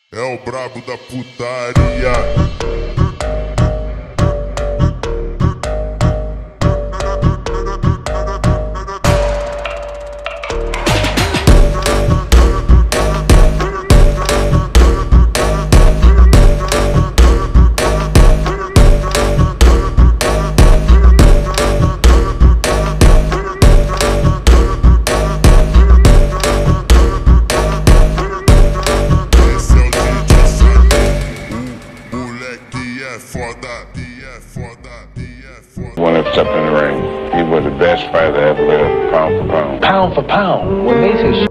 É o brabo da putaria. When it stepped in the ring, he was the best fighter that ever lived, pound for pound. Pound for pound. When they say